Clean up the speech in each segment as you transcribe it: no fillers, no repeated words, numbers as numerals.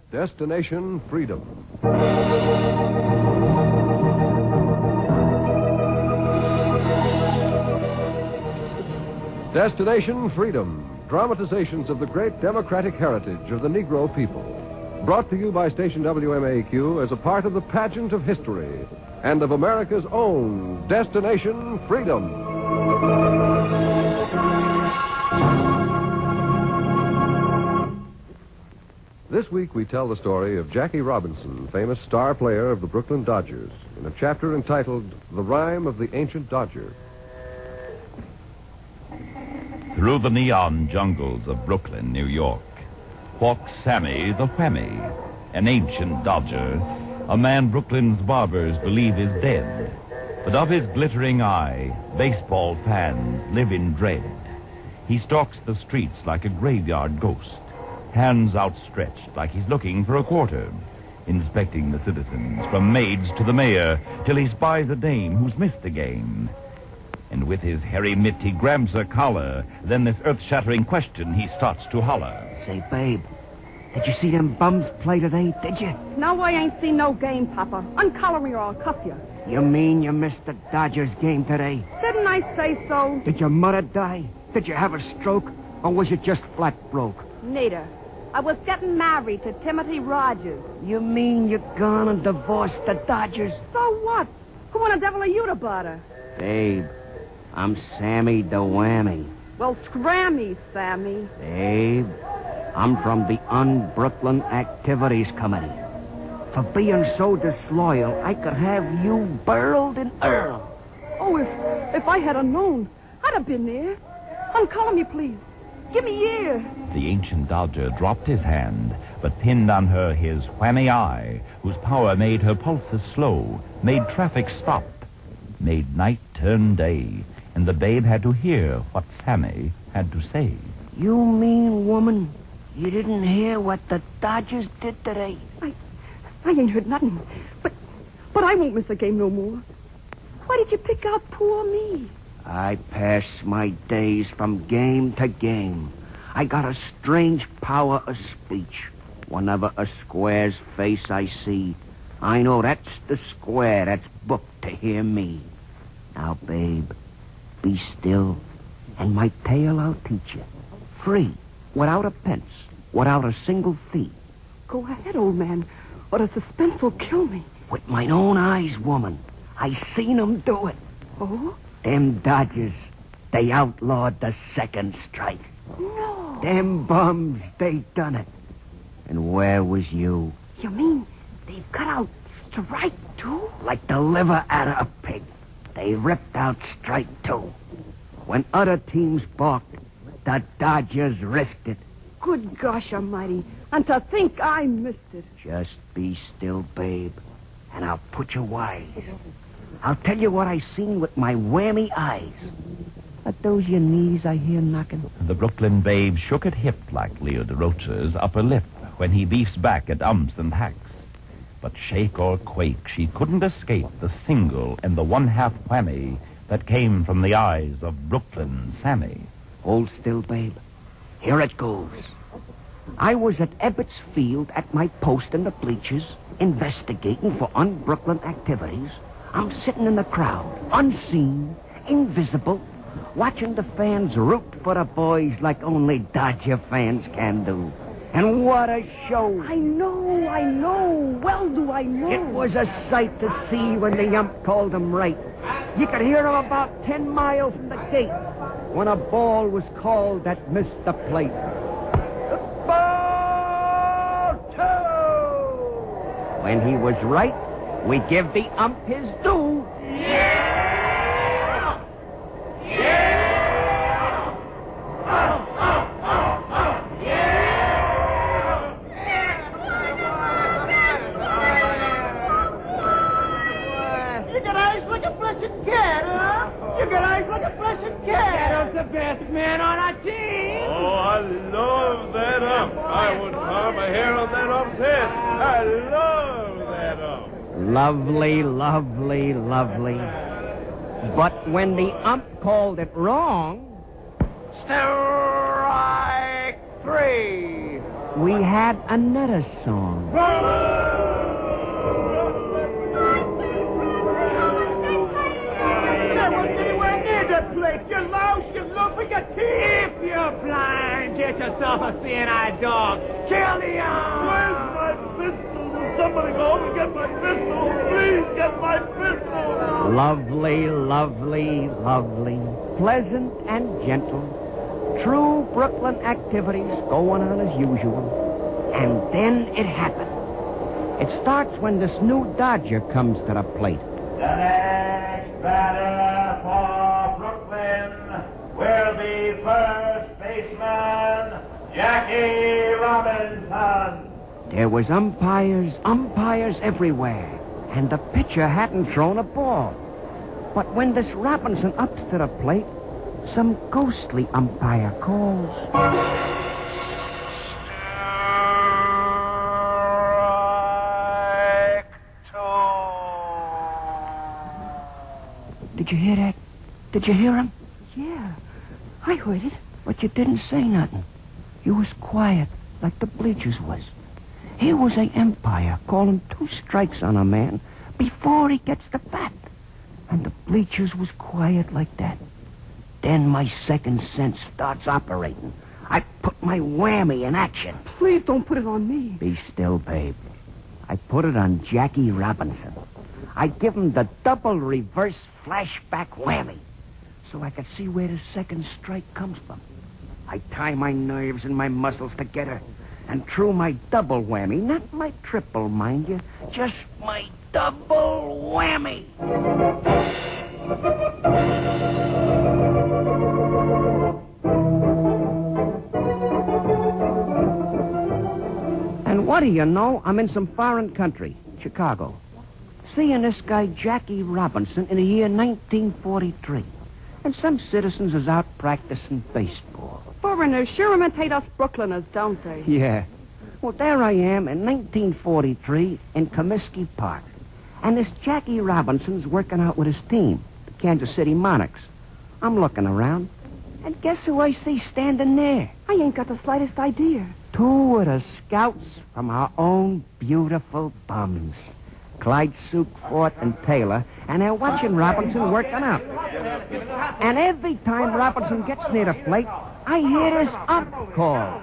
Destination Freedom. Destination Freedom. Dramatizations of the great democratic heritage of the Negro people. Brought to you by station WMAQ as a part of the pageant of history and of America's own Destination Freedom. This week we tell the story of Jackie Robinson, famous star player of the Brooklyn Dodgers, in a chapter entitled The Rime of the Ancient Dodger. Through the neon jungles of Brooklyn, New York, walks Sammy the Whammy, an ancient dodger, a man Brooklyn's barbers believe is dead. But of his glittering eye, baseball fans live in dread. He stalks the streets like a graveyard ghost, hands outstretched like he's looking for a quarter, inspecting the citizens from maids to the mayor till he spies a dame who's missed the game. And with his hairy mitt he grabs her collar, then this earth-shattering question he starts to holler. Say, babe, did you see them bums play today, did you? No, I ain't seen no game, Papa. Uncollar me or I'll cuff you. You mean you missed the Dodgers game today? Didn't I say so? Did your mother die? Did you have a stroke? Or was you just flat broke? Neither. I was getting married to Timothy Rogers. You mean you're gonna divorce the Dodgers? So what? Who in the devil are you to bother? Babe, I'm Sammy the Whammy. Well, scram me, Sammy. Babe, I'm from the Un-Brooklyn Activities Committee. For being so disloyal, I could have you burled in Earl. Oh, if I had known, I'd have been there. Uncollar me, please. Give me ear. The ancient dodger dropped his hand, but pinned on her his whammy eye, whose power made her pulses slow, made traffic stop, made night turn day, and the babe had to hear what Sammy had to say. You mean, woman, you didn't hear what the Dodgers did today? I ain't heard nothing. But I won't miss a game no more. Why did you pick out poor me? I pass my days from game to game. I got a strange power of speech. Whenever a square's face I see, I know that's the square that's booked to hear me. Now, babe, be still, and my tale I'll teach you. Free, without a pence, without a single fee. Go ahead, old man, or the suspense will kill me. With mine own eyes, woman, I seen 'em do it. Oh? Them Dodgers, they outlawed the second strike. No. Them bums, they done it. And where was you? You mean they've cut out strike two? Like the liver out of a pig. They ripped out strike two. When other teams balked, the Dodgers risked it. Good gosh almighty. And to think I missed it. Just be still, babe, and I'll put you wise. I'll tell you what I seen with my whammy eyes. Are those your knees I hear knocking? The Brooklyn babe shook at hip like Leo DeRocha's upper lip when he beefs back at umps and hacks. But shake or quake, she couldn't escape the single and the one-half whammy that came from the eyes of Brooklyn Sammy. Hold still, babe. Here it goes. I was at Ebbets Field at my post in the bleachers, investigating for un-Brooklyn activities. I'm sitting in the crowd, unseen, invisible, watching the fans root for the boys like only Dodger fans can do. And what a show. I know. Well do I know. It was a sight to see when the ump called him right. You could hear him about 10 miles from the gate when a ball was called that missed the plate. Ball two! When he was right, we give the ump his due. Yeah! Yeah! You got eyes like a blessed cat, huh? You got eyes like a blessed cat. That's the best man on our team. Oh, I love that ump. I would carve a hair on that ump's head. I love that ump. Lovely, lovely, lovely. But when the ump called it wrong... Strike three! we had another song. There wasn't anywhere near that place. You louse, you loafer, you thief. You're blind. Get yourself a seeing-eyed dog. Kill Leon. Where's my pistol? Will somebody go home and get my pistol? Please get my pistol. Lovely, lovely, lovely, pleasant and gentle. True Brooklyn activities going on as usual. And then it happened. It starts when this new Dodger comes to the plate. The next batter for Brooklyn will be first baseman Jackie Robinson. There was umpires everywhere, and the pitcher hadn't thrown a ball. But when this Robinson ups to the plate, some ghostly umpire calls. Did you hear that? Did you hear him? Yeah, I heard it. But you didn't say nothing. You was quiet, like the bleachers was. Here was a umpire calling 2 strikes on a man before he gets the bat. And the bleachers was quiet like that. Then my second sense starts operating. I put my whammy in action. Please don't put it on me. Be still, babe. I put it on Jackie Robinson. I give him the double reverse flashback whammy so I could see where the second strike comes from. I tie my nerves and my muscles together and threw my double whammy, not my triple, mind you, just my double whammy. And what do you know? I'm in some foreign country, Chicago. Seeing this guy Jackie Robinson in the year 1943. And some citizens is out practicing baseball. Foreigners sure imitate us Brooklyners, don't they? Yeah. Well, there I am in 1943 in Comiskey Park. And this Jackie Robinson's working out with his team, the Kansas City Monarchs. I'm looking around, and guess who I see standing there? I ain't got the slightest idea. 2 of the scouts from our own beautiful bums. Clyde Sukefort and Taylor, and they're watching Robinson working out. And every time Robinson gets near the plate, I hear this up call.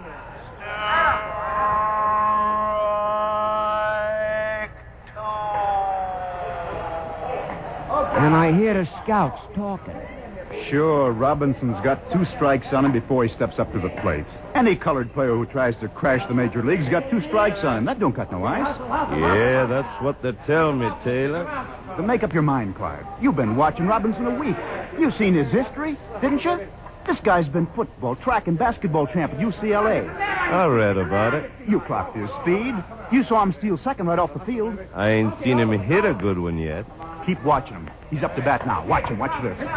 And I hear the scouts talking. Sure, Robinson's got 2 strikes on him before he steps up to the plate. Any colored player who tries to crash the major leagues got 2 strikes on him. That don't cut no ice. Yeah, that's what they tell me, Taylor. Then make up your mind, Clyde. You've been watching Robinson a week. You've seen his history, didn't you? This guy's been football, track, and basketball champ at UCLA. I read about it. You clocked his speed. You saw him steal second right off the field. I ain't seen him hit a good one yet. Keep watching him. He's up to bat now. Watch him. Watch this.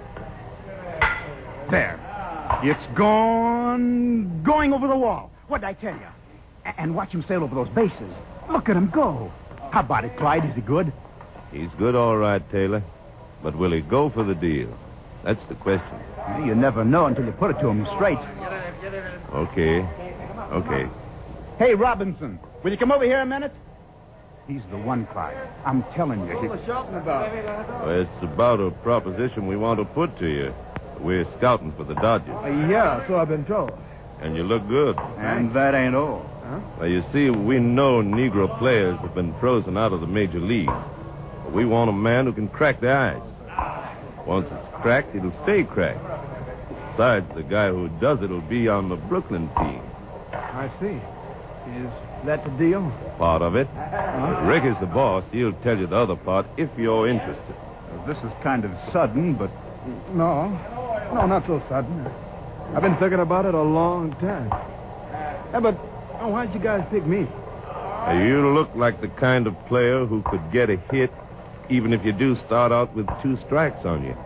There. It's going over the wall. What'd I tell you? And watch him sail over those bases. Look at him go. How about it, Clyde? Is he good? He's good, all right, Taylor. But will he go for the deal? That's the question. Well, you never know until you put it to him straight. Okay. Hey, Robinson, will you come over here a minute? He's the one, Clyde. I'm telling you. Well, it's about a proposition we want to put to you. We're scouting for the Dodgers. Yeah, so I've been told. And you look good. And that ain't all. Now, you see, we know Negro players have been frozen out of the major leagues. But we want a man who can crack the ice. Once it's cracked, it'll stay cracked. Besides, the guy who does it'll be on the Brooklyn team. I see. Is that the deal? Part of it. Rick is the boss. He'll tell you the other part if you're interested. This is kind of sudden, but... No, not so sudden. I've been thinking about it a long time. Yeah, but why'd you guys pick me? You look like the kind of player who could get a hit even if you do start out with 2 strikes on you.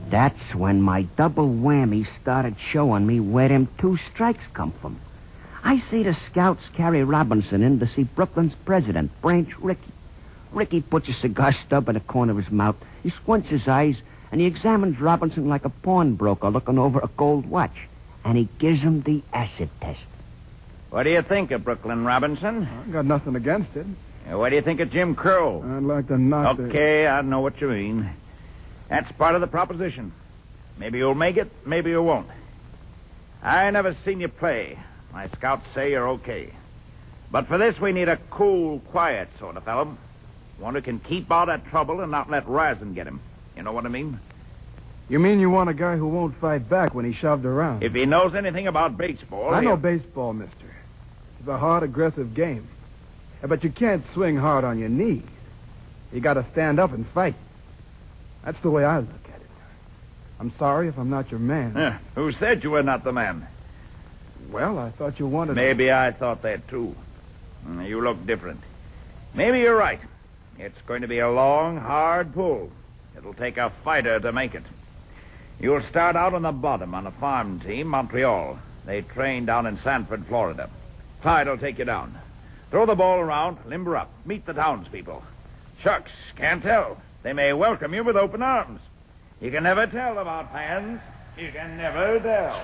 That's when my double whammy started showing me where them 2 strikes come from. I I see the scouts carry Robinson in to see Brooklyn's president, Branch Rickey. Rickey puts a cigar stub in the corner of his mouth. He squints his eyes, and he examines Robinson like a pawnbroker looking over a gold watch. And he gives him the acid test. What do you think of Brooklyn, Robinson? I got nothing against it. What do you think of Jim Crow? I'd like to knock Okay, I know what you mean. That's part of the proposition. Maybe you'll make it, maybe you won't. I never seen you play. My scouts say you're okay. But for this, we need a cool, quiet sort of fellow. One who can keep out of trouble and not let Ryzen get him. You know what I mean? You mean you want a guy who won't fight back when he's shoved around? If he knows anything about baseball... I know baseball, mister. It's a hard, aggressive game. But you can't swing hard on your knees. You got to stand up and fight. That's the way I look at it. I'm sorry if I'm not your man. Who said you were not the man? Well, I thought you wanted... Maybe I thought that, too. You look different. Maybe you're right. It's going to be a long, hard pull. It'll take a fighter to make it. You'll start out on the bottom on a farm team, Montreal. They train down in Sanford, Florida. Clyde will take you down. Throw the ball around, limber up, meet the townspeople. Shucks, can't tell. They may welcome you with open arms. You can never tell about fans. You can never tell.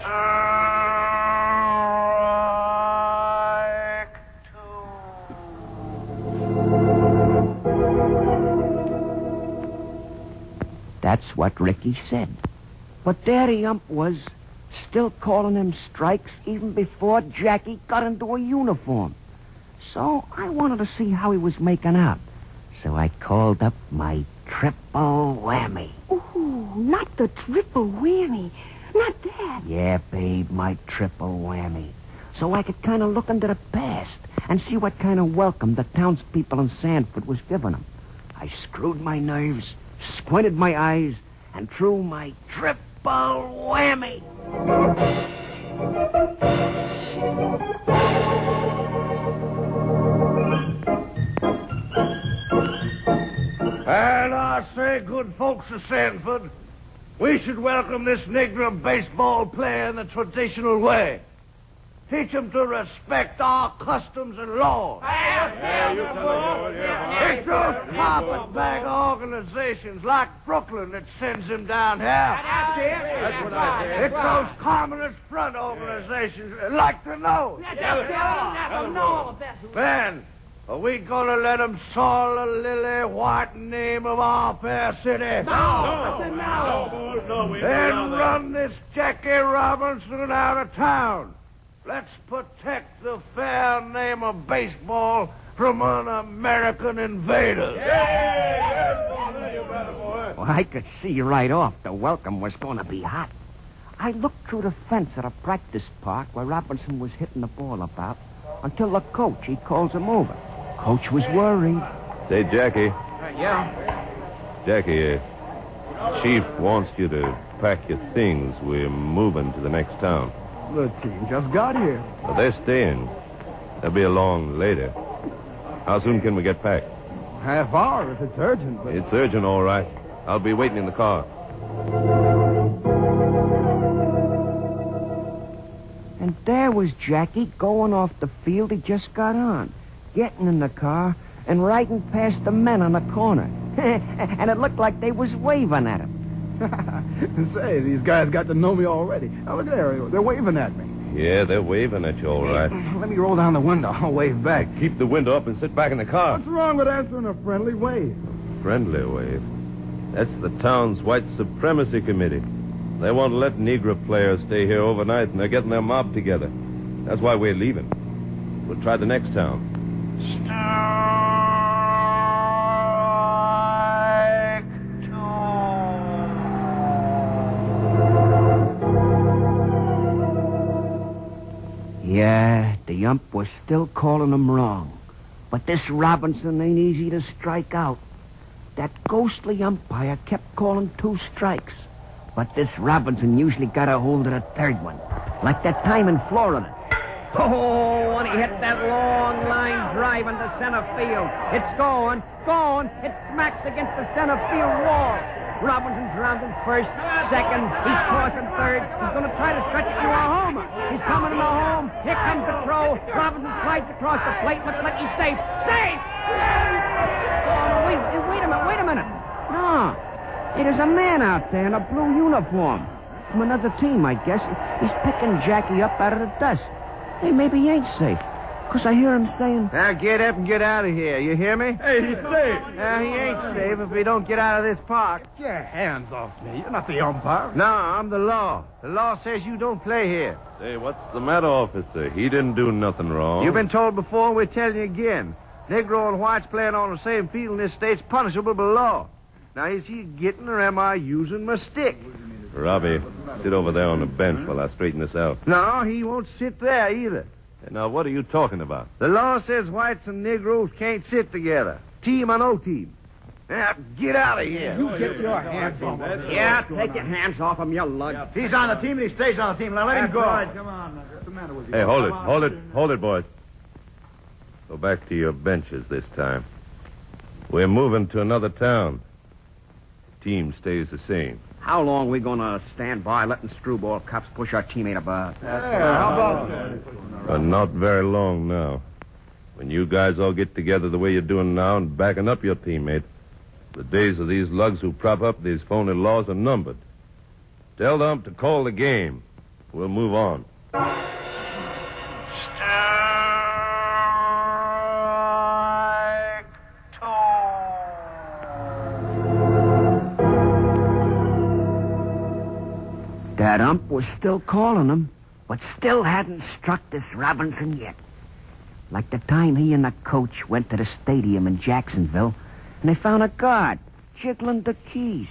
That's what Ricky said. But there the ump was, still calling him strikes even before Jackie got into a uniform. So I wanted to see how he was making out. So I called up my triple whammy. Ooh, not the triple whammy. Not that. Yeah, babe, my triple whammy. So I could kind of look into the past and see what kind of welcome the townspeople in Sanford was giving him. I screwed my nerves, squinted my eyes, and threw my triple whammy. And I say, good folks of Sanford, we should welcome this Negro baseball player in the traditional way. Teach him to respect our customs and laws. It's those carpetbag organizations like Brooklyn that sends him down here. That's what I said. It's those Communist Front organizations that like to know. Man, are we gonna let them soil the lily white name of our fair city? No, Then run this Jackie Robinson out of town. Let's protect the fair name of baseball from un-American invaders. Well, I could see right off the welcome was going to be hot. I looked through the fence at a practice park where Robinson was hitting the ball about until the coach, he calls him over. Coach was worried. Say, Jackie. Yeah? Jackie, Chief wants you to pack your things. We're moving to the next town. The team just got here. But they're staying. They'll be along later. How soon can we get back? Half hour if it's urgent, but... It's urgent, all right. I'll be waiting in the car. And there was Jackie going off the field he just got on, getting in the car and riding past the men on the corner. And it looked like they was waving at him. Say, these guys got to know me already. Now, look there. They're waving at me. Yeah, they're waving at you, all right. Let me roll down the window. I'll wave back. Keep the window up and sit back in the car. What's wrong with answering a friendly wave? Friendly wave. That's the town's white supremacy committee. They won't let Negro players stay here overnight, and they're getting their mob together. That's why we're leaving. We'll try the next town. Yeah, the ump was still calling him wrong. But this Robinson ain't easy to strike out. That ghostly umpire kept calling 2 strikes. But this Robinson usually got a hold of the third one. Like that time in Florida. Oh, and he hit that long line drive into center field. It's going. It smacks against the center field wall. Robinson's rounding first, second. He's crossing third. He's going to try to stretch it to a homer. He's coming to the home. Here comes the throw. Robinson slides across the plate. Looks like he's safe. Safe! Oh, wait a minute. No. Hey, there's a man out there in a blue uniform. From another team, I guess. He's picking Jackie up out of the dust. Hey, maybe he ain't safe. Because I hear him saying... Now get up and get out of here. You hear me? Hey, he's safe. He ain't safe if we don't get out of this park. Get your hands off me. You're not the umpire. No, I'm the law. The law says you don't play here. Hey, what's the matter, officer? He didn't do nothing wrong. You've been told before, we're telling you again. Negro and whites playing on the same field in this state's punishable by law. Now, is he getting or am I using my stick? Robbie, sit over there on the bench while I straighten this out. No, he won't sit there either. Now, what are you talking about? The law says whites and Negroes can't sit together. Team or no team. Now, get out of here. You get your hands off him. Yeah, take your hands off him, you lug. He's on the team and he stays on the team. Now let him go. Come on. What's the matter with you? Hey, hold it, boys. Go back to your benches this time. We're moving to another town. Team stays the same. How long we going to stand by letting screwball cops push our teammate about? How about... Not very long now. When you guys all get together the way you're doing now and backing up your teammate, the days of these lugs who prop up these phony laws are numbered. Tell them to call the game. We'll move on. That ump was still calling him, but still hadn't struck this Robinson yet. Like the time he and the coach went to the stadium in Jacksonville, and they found a guard jiggling the keys.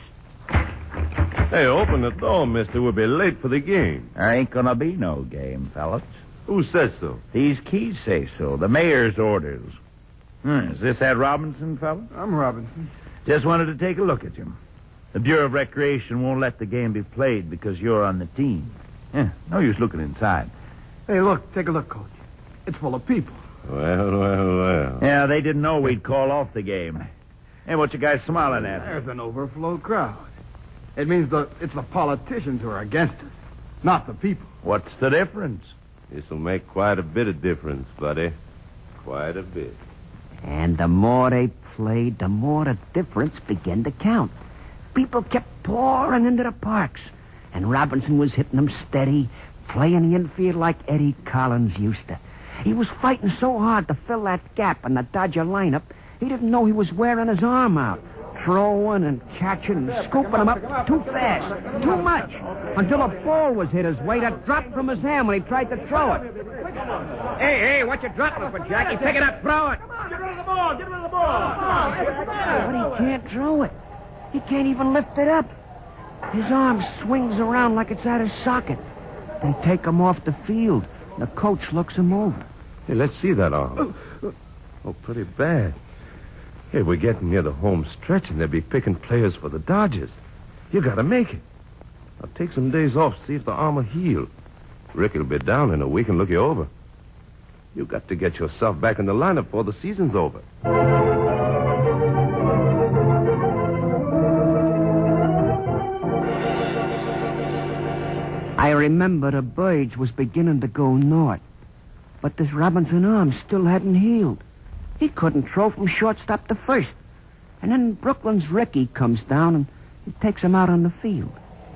Hey, open the door, mister. We'll be late for the game. There ain't gonna be no game, fellas. Who says so? These keys say so. The mayor's orders. Is this that Robinson, fella? I'm Robinson. Just wanted to take a look at you. The Bureau of Recreation won't let the game be played because you're on the team. No use looking inside. Hey, look. Take a look, Coach. It's full of people. Well. Yeah, they didn't know we'd call off the game. Hey, what you guys smiling at? There's an overflow crowd. It means it's the politicians who are against us, not the people. What's the difference? This'll make quite a bit of difference, buddy. Quite a bit. And the more they played, the more the difference began to count. People kept pouring into the parks, and Robinson was hitting them steady, playing the infield like Eddie Collins used to. He was fighting so hard to fill that gap in the Dodger lineup, he didn't know he was wearing his arm out, throwing and catching and scooping him up too fast, too much, until a ball was hit his way that dropped from his hand when he tried to throw it. Hey, what you dropping for, Jackie? Pick it up, throw it. Get rid of the ball. Get rid of the ball. Come on. But he can't throw it. He can't even lift it up. His arm swings around like it's out of socket. They take him off the field. The coach looks him over. Hey, let's see that arm. Oh, pretty bad. Hey, we're getting near the home stretch, and they'll be picking players for the Dodgers. You gotta make it. I'll take some days off, see if the arm will heal. Ricky'll be down in a week and look you over. You got to get yourself back in the lineup before the season's over. I remember the Birds was beginning to go north, but this Robinson arm still hadn't healed. He couldn't throw from shortstop to first. And then Brooklyn's Ricky comes down and he takes him out on the field.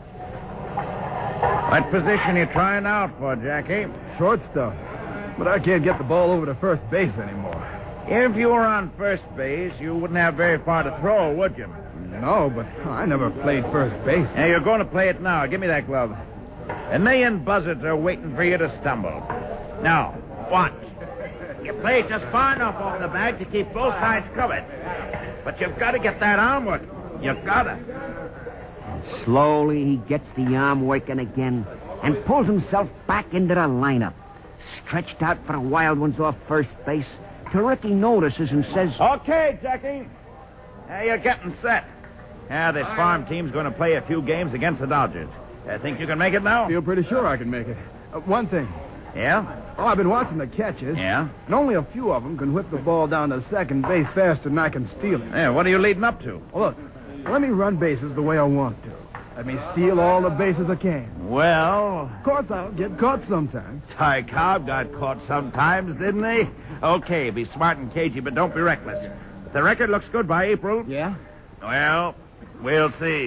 What position you trying out for, Jackie? Shortstop. But I can't get the ball over to first base anymore. If you were on first base, you wouldn't have very far to throw, would you? No, but I never played first base. Hey, you're going to play it now. Give me that glove. A million buzzards are waiting for you to stumble. Now, watch. You play just far enough off the bag to keep both sides covered. But you've got to get that arm working. You've got to. Slowly he gets the arm working again and pulls himself back into the lineup. Stretched out for the Wild Ones off first base till Ricky notices and says, Okay, Jackie. You're getting set. This farm team's going to play a few games against the Dodgers. Think you can make it now? I feel pretty sure I can make it. One thing. Yeah? Oh, I've been watching the catches. Yeah? And only a few of them can whip the ball down to second base faster than I can steal it. Yeah, what are you leading up to? Well, look, let me run bases the way I want to. Let me steal all the bases I can. Well, Of course, I'll get caught sometime. Ty Cobb got caught sometimes, didn't he? Okay, be smart and cagey, but don't be reckless. If the record looks good by April... Yeah? Well, we'll see.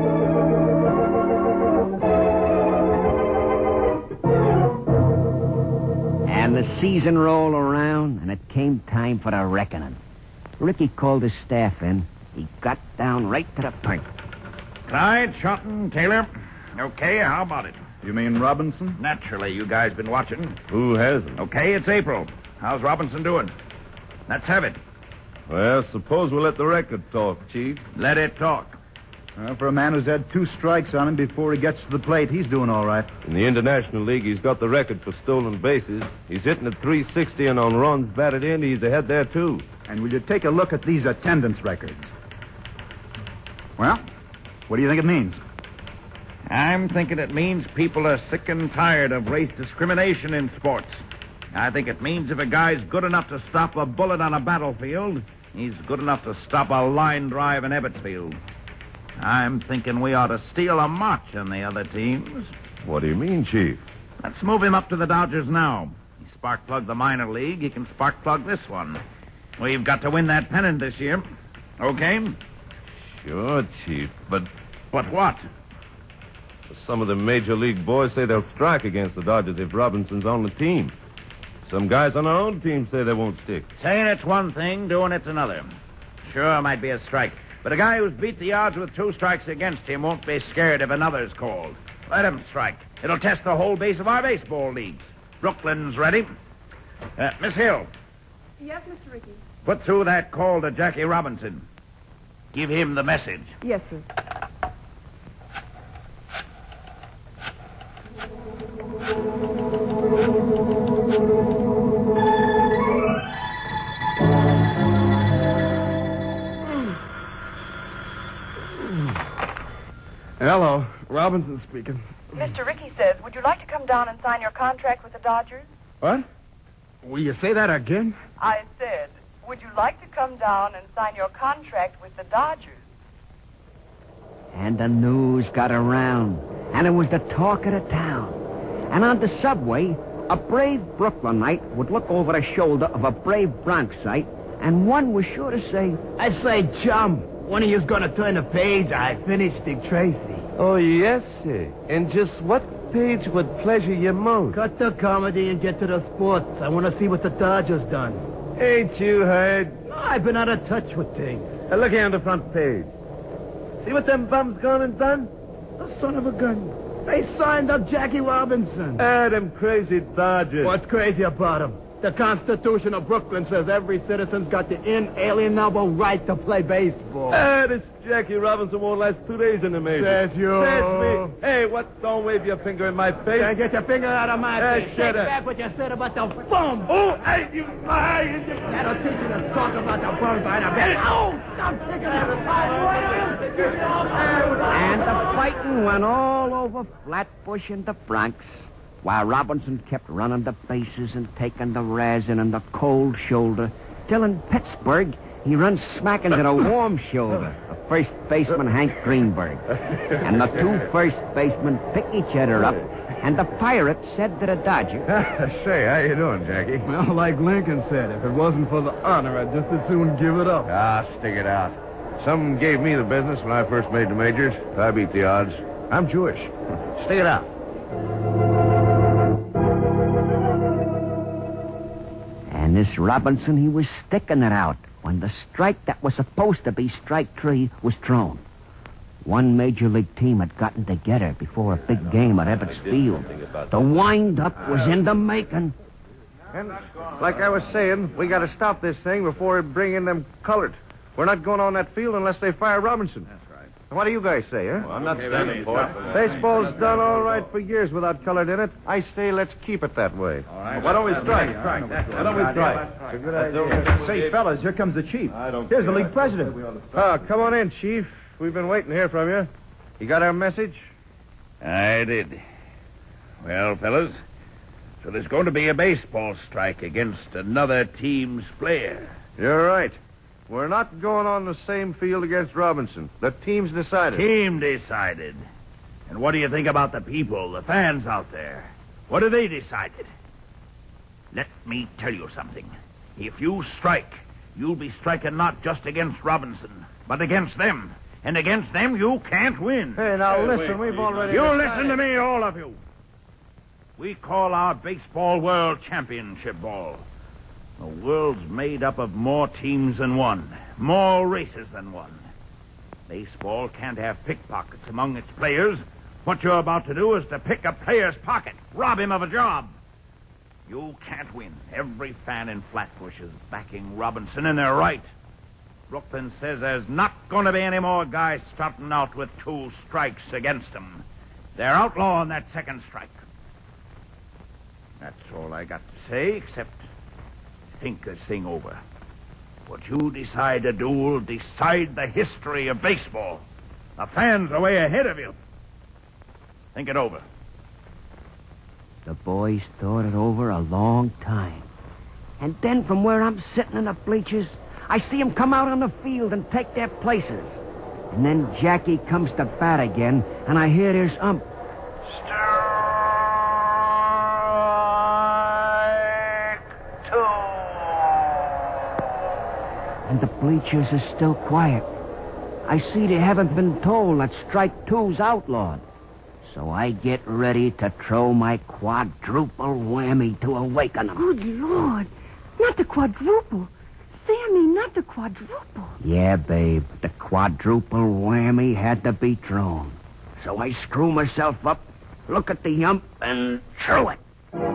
And the season rolled around, and it came time for the reckoning. Ricky called his staff in. He got down right to the point. Clyde, Shotton, Taylor. Okay, how about it? You mean Robinson? Naturally, you guys been watching. Who hasn't? Okay, it's April. How's Robinson doing? Let's have it. Well, suppose we let the record talk, Chief. Let it talk. For a man who's had 2 strikes on him before he gets to the plate, he's doing all right. In the International League, he's got the record for stolen bases. He's hitting at .360, and on runs batted in, he's ahead there, too. And will you take a look at these attendance records? Well, what do you think it means? I'm thinking it means people are sick and tired of race discrimination in sports. I think it means if a guy's good enough to stop a bullet on a battlefield, he's good enough to stop a line drive in Ebbetsfield. I'm thinking we ought to steal a march on the other teams. What do you mean, Chief? Let's move him up to the Dodgers now. He spark-plugged the minor league. He can spark-plug this one. We've got to win that pennant this year. Okay? Sure, Chief, but But what? some of the Major League boys say they'll strike against the Dodgers if Robinson's on the team. Some guys on our own team say they won't stick. Saying it's one thing, doing it's another. Sure, might be a strike. But a guy who's beat the odds with 2 strikes against him won't be scared if another's called. Let him strike. It'll test the whole base of our baseball leagues. Brooklyn's ready. Miss Hill, Yes, Mr. Ricky. put through that call to Jackie Robinson. Give him the message. Yes, sir. Hello, Robinson speaking. Mr. Ricky says, would you like to come down and sign your contract with the Dodgers? What? Will you say that again? I said, would you like to come down and sign your contract with the Dodgers? And the news got around, and it was the talk of the town. And on the subway, a brave Brooklynite would look over the shoulder of a brave Bronxite, and one was sure to say, I say, chum, when are you going to turn the page? I finished Dick Tracy. Oh, yes, sir. And just what page would pleasure you most? Cut the comedy and get to the sports. I want to see what the Dodgers done. Ain't you heard? I've been out of touch with things. Look here on the front page. See what them bums gone and done? The son of a gun. They signed up Jackie Robinson. Them crazy Dodgers. What's crazy about him? The Constitution of Brooklyn says every citizen's got the inalienable right to play baseball. This Jackie Robinson won't last 2 days in the major. Says you. Says me. Hey, what? Don't wave your finger in my face. Hey, get your finger out of my face. Shut Take up. back what you said about the bum. Oh, hey, you lying. That'll teach you to talk about the bum by the bed. Oh, stop picking at the and the fighting went all over Flatbush and the Bronx, while Robinson kept running the bases and taking the resin and the cold shoulder, till in Pittsburgh he runs smack into the warm shoulder of first baseman Hank Greenberg. And the 2 first basemen pick each other up, and the Pirates said to the Dodger, Say, how you doing, Jackie? Well, like Lincoln said, if it wasn't for the honor, I'd just as soon give it up. Ah, stick it out. Some gave me the business when I first made the majors. I beat the odds. I'm Jewish. Stick it out. and this Robinson, he was sticking it out when the strike that was supposed to be strike 3 was thrown. One major league team had gotten together before a big game at Ebbets Field. The wind-up was in the making. And like I was saying, we got to stop this thing before we bring in them colored. We're not going on that field unless they fire Robinson. That's right. What do you guys say, huh? Well, I'm not standing for it. Baseball's done all right for years without colored in it. I say let's keep it that way. All right. Why don't we strike? Why don't we strike? It's a good idea. Say, fellas, here comes the chief. Here's the league president. Come on in, Chief. We've been waiting to hear from you. You got our message? I did. Well, fellas, So there's going to be a baseball strike against another team's player. You're right. We're not going on the same field against Robinson. The team's decided. Team decided. And what do you think about the people, the fans out there? What have they decided? Let me tell you something. If you strike, you'll be striking not just against Robinson, but against them. And against them, you can't win. Hey, now listen, we've already... You decided. listen to me, all of you. We call our baseball World Championship Ball. The world's made up of more teams than one, more races than one. Baseball can't have pickpockets among its players. What you're about to do is to pick a player's pocket, rob him of a job. You can't win. Every fan in Flatbush is backing Robinson, and they're right. Brooklyn says there's not going to be any more guys starting out with 2 strikes against them. They're outlawing that second strike. That's all I got to say, except think this thing over. What you decide to do will decide the history of baseball. The fans are way ahead of you. Think it over. The boys thought it over a long time. And then from where I'm sitting in the bleachers, I see them come out on the field and take their places. And then Jackie comes to bat again, and I hear his ump. And the bleachers are still quiet. I see they haven't been told that strike 2's outlawed. So I get ready to throw my quadruple whammy to awaken them. Good Lord. Not the quadruple. Sammy, not the quadruple. Yeah, babe. The quadruple whammy had to be thrown. So I screw myself up, look at the ump, and throw it.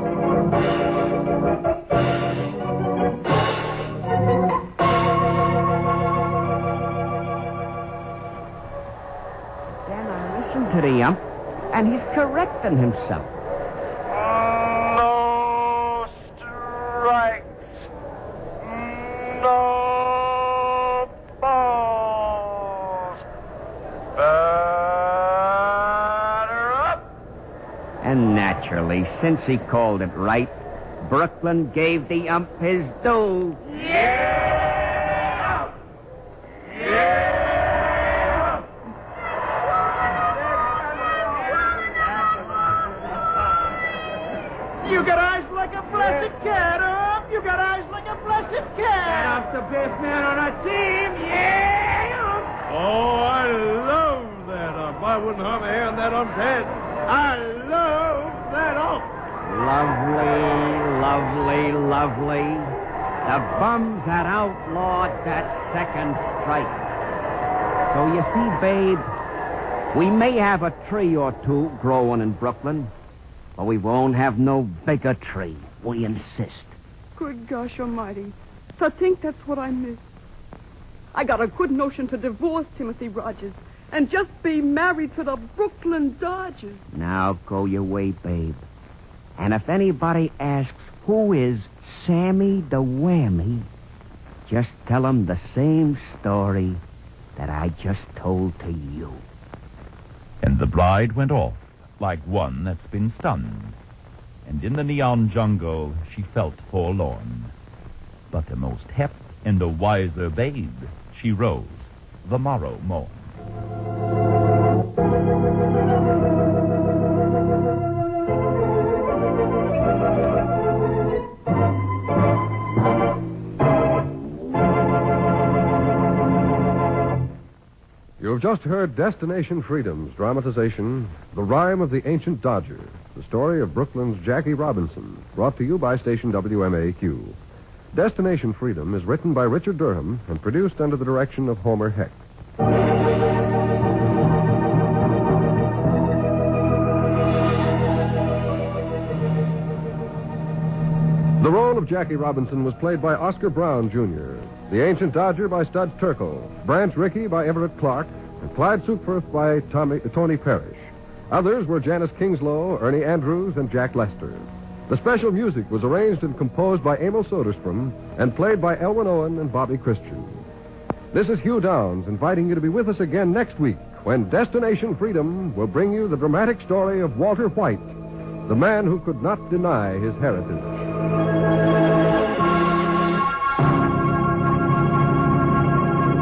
To the ump, and he's correcting himself. No strikes. No balls. Batter up. And naturally, since he called it right, Brooklyn gave the ump his due. You got eyes like a blessed cat, up. You got eyes like a blessed cat. I'm the best man on our team, yeah. Oh, I love that ump. I wouldn't harm a hair on that ump's head. I love that ump. Lovely, lovely, lovely. The bums had outlawed that second strike. So you see, babe, we may have a tree or two growing in Brooklyn, but we won't have no bigger tree. We insist. Good gosh almighty. To think that's what I missed. I got a good notion to divorce Timothy Rogers and just be married to the Brooklyn Dodgers. Now go your way, babe. And if anybody asks who is Sammy the Whammy, just tell them the same story that I just told to you. And the bride went off like one that's been stunned. And in the neon jungle, she felt forlorn. But a most hep and a wiser babe, she rose the morrow morn. You've just heard Destination Freedom's dramatization, The Rime of the Ancient Dodger, the story of Brooklyn's Jackie Robinson, brought to you by station WMAQ. Destination Freedom is written by Richard Durham and produced under the direction of Homer Heck. The role of Jackie Robinson was played by Oscar Brown, Jr., the Ancient Dodger by Studs Terkel, Branch Rickey by Everett Clark, and Clyde Sookforth by Tony Parrish. Others were Janice Kingslow, Ernie Andrews, and Jack Lester. The special music was arranged and composed by Emil Soderstrom and played by Elwin Owen and Bobby Christian. This is Hugh Downs inviting you to be with us again next week when Destination Freedom will bring you the dramatic story of Walter White, the man who could not deny his heritage.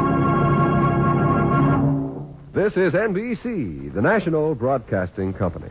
This is NBC, the national broadcasting company.